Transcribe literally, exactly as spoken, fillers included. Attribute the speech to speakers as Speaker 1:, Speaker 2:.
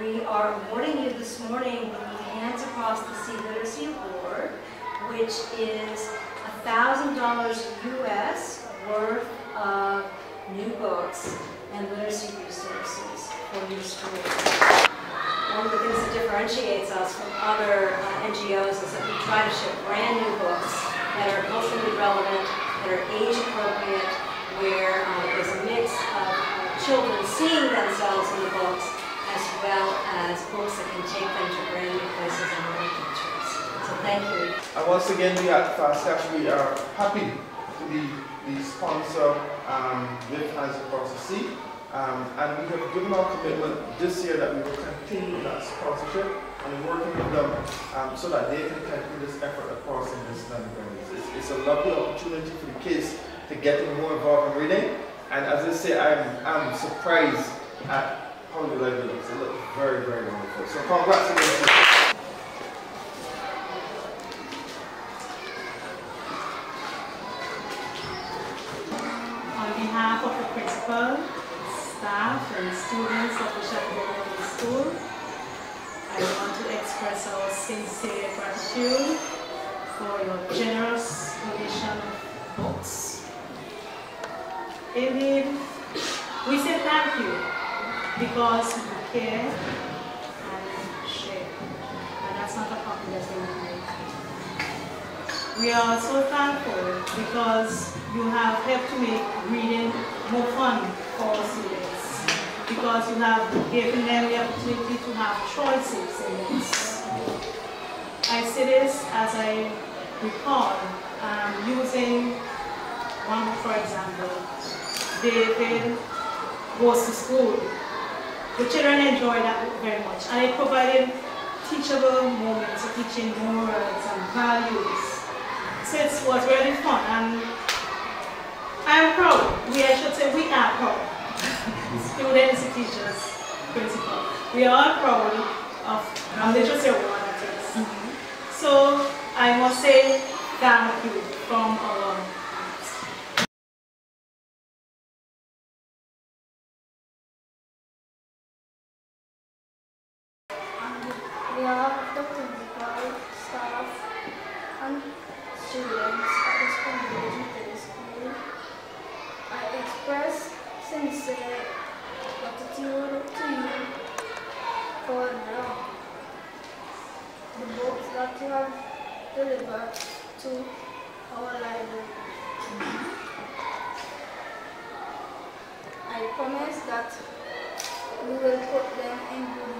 Speaker 1: we are awarding you this morning the Hands Across the Sea Literacy Award, which is one thousand dollars U S worth of new books and literacy resources for your schools. One of the things that differentiates us from other uh, N G Os is that we try to ship brand new books that are culturally relevant, that are age appropriate, where uh, there's a mix of uh, children seeing themselves in the books, as well as books that can take them to brand new places and other cultures. So thank you.
Speaker 2: And once again, we at FastCash, we are happy to be the sponsor um, with Hands Across the Sea. Um, and we have given our commitment this year that we will continue that sponsorship and working with them um, so that they can continue this effort across in this it's, it's a lovely opportunity for the kids to get more involved in reading. And as I say, I'm, I'm surprised at how the library looks. It looks very, very wonderful. So congratulations.
Speaker 3: On behalf of the principal, staff and students of the Chateaubelair School, I want to express our sincere gratitude for your generous donation of books. Indeed, we say thank you because you care and share, and that's not a compliment we make. We are so thankful because you have helped to make reading more fun for our students, because you have given them the opportunity to have choices in this. I say this as I recall um, using one, for example, David goes to school. The children enjoy that very much, and it provided teachable moments of teaching morals and values. So it was really fun, and I am proud. We, I should say we are proud. Students, teachers, principal. We are all proud of our literacy award at this. Mm-hmm. So I must say thank you from our hearts.
Speaker 4: On behalf of the principal, staff, and students at the Chateaubelair Methodist School, I express sincere gratitude to you for the, the books that you have delivered to our library. I promise that we will put them in good